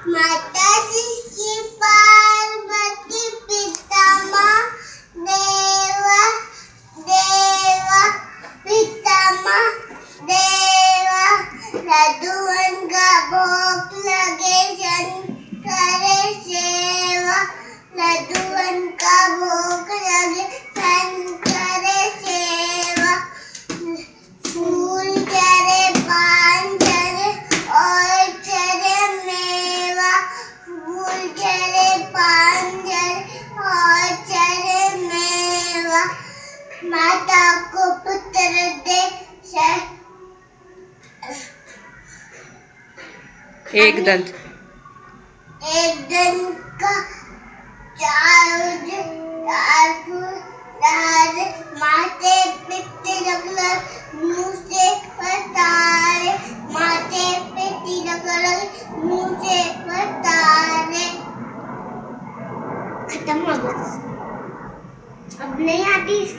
माता सृष्टि पार्वती पितामह देवा देवा पितामह देवा लड्डूअन का भोग लगे शंकर सेवा लड्डूअन का भोग लगे शंकर सेवा फूल चढ़े पान चढ़े और चढ़े मेवा फूल चढ़े पान चढ़े और चढ़े मेवा माता को पुत्र दे एक दंत का चार माथे पित्ते लग मुँह से पतारे माथे पित्ती लग मुँह से पतारे। खत्म हो गया अब नहीं आती।